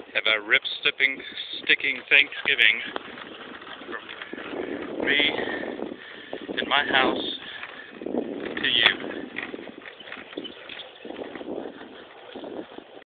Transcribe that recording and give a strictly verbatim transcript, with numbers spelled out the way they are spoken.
Have a rip-sticking sticking Thanksgiving from me in my house to you.